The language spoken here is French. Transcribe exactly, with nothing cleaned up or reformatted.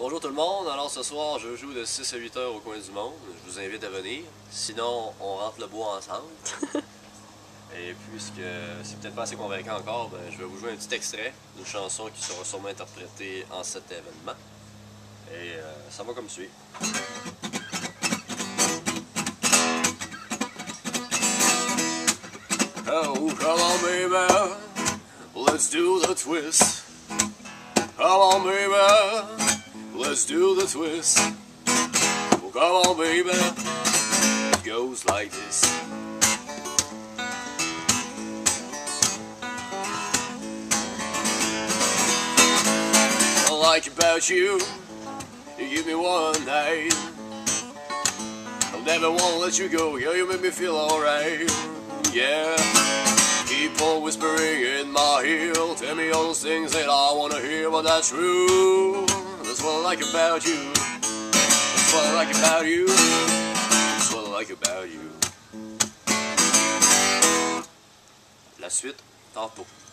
Bonjour tout le monde, alors ce soir je joue de six à huit heures au coin du monde, je vous invite à venir, sinon on rentre le bois ensemble. Et puisque c'est peut-être pas assez convaincant encore, ben, je vais vous jouer un petit extrait d'une chanson qui sera sûrement interprétée en cet événement. Et euh, ça va comme suit. Oh, come on baby, let's do the twist. Come on baby, let's do the twist. Oh, come on baby, it goes like this. What I like about you, you give me one night. I'll never wanna let you go, yeah, you make me feel alright. Yeah, keep on whispering in my ear, tell me all those things that I wanna hear, but that's true. That's what I like about you. That's what I like about you. That's what I like about you. La suite, tantôt.